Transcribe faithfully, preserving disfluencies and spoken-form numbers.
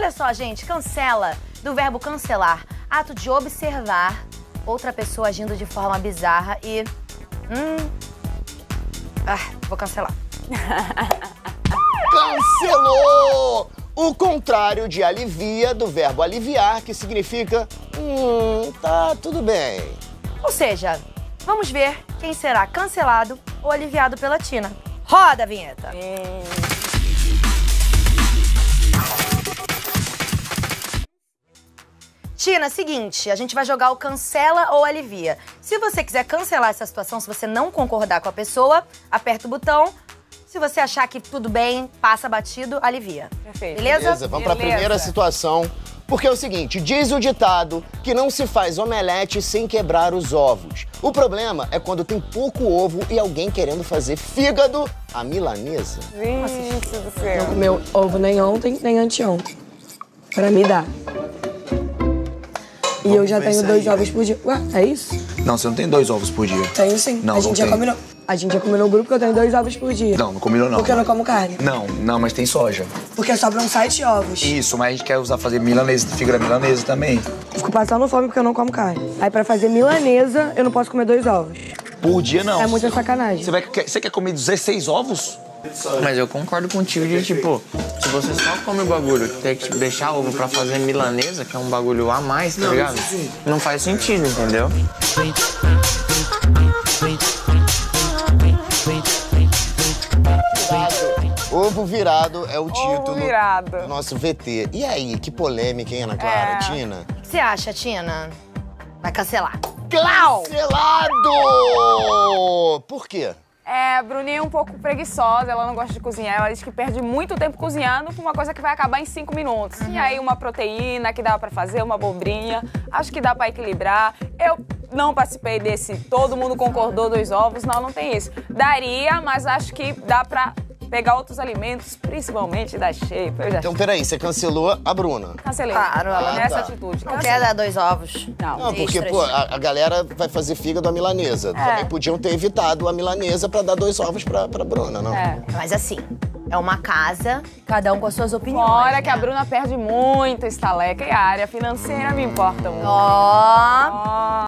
Olha só, gente, cancela, do verbo cancelar. Ato de observar outra pessoa agindo de forma bizarra e... Hum... Ah, vou cancelar. Cancelou! O contrário de alivia, do verbo aliviar, que significa... Hum, tá tudo bem. Ou seja, vamos ver quem será cancelado ou aliviado pela Tina. Roda a vinheta. Hum. Tina, seguinte, a gente vai jogar o cancela ou alivia. Se você quiser cancelar essa situação, se você não concordar com a pessoa, aperta o botão. Se você achar que tudo bem, passa batido, alivia. Perfeito. Beleza? Beleza, vamos para a Beleza. primeira situação. Porque é o seguinte, diz o ditado que não se faz omelete sem quebrar os ovos. O problema é quando tem pouco ovo e alguém querendo fazer fígado à milanesa. Gente do céu. Não comeu ovo nem ontem, nem anteontem. Pra me dar. E Vamos eu já ver tenho isso dois aí. ovos por dia. Ué, é isso? Não, você não tem dois ovos por dia. Tenho sim. Não, a gente não já tem. combinou. A gente já combinou no grupo que eu tenho dois ovos por dia. Não, não combinou não. Porque eu não como carne. Não, não, mas tem soja. Porque sobram sete ovos. Isso, mas a gente quer usar fazer milanesa, figura milanesa também. Fico passando fome porque eu não como carne. Aí pra fazer milanesa, eu não posso comer dois ovos. Por dia não. É muita sacanagem. Você, vai, quer, você quer comer dezesseis ovos? Mas eu concordo contigo de, tipo, se você só come o bagulho, ter que deixar ovo pra fazer milanesa, que é um bagulho a mais, tá ligado? Não faz sentido, entendeu? Ovo virado é o título virado. do nosso V T. E aí, que polêmica, hein, Ana Clara? É. Tina? O que você acha, Tina? Vai cancelar. Cancelado! Por quê? É, a Bruninha é um pouco preguiçosa, ela não gosta de cozinhar. Ela diz que perde muito tempo cozinhando por uma coisa que vai acabar em cinco minutos. E aí uma proteína que dá pra fazer, uma abobrinha. Acho que dá pra equilibrar. Eu não participei desse todo mundo concordou dois ovos. Não, não tem isso. Daria, mas acho que dá pra pegar outros alimentos, principalmente da shape. Eu já Então, peraí, você cancelou a Bruna. cancelei. Claro, ela Nessa tá. atitude. Não Cancelei. quer dar dois ovos? Não. Não, porque, Extras. pô, a, a galera vai fazer fígado à milanesa. É. Também podiam ter evitado a milanesa pra dar dois ovos pra, pra Bruna, não? É. Mas assim, é uma casa, cada um com as suas opiniões. Fora que a né? Bruna perde muito estaleca e a área financeira me importa muito. Ó. Ó.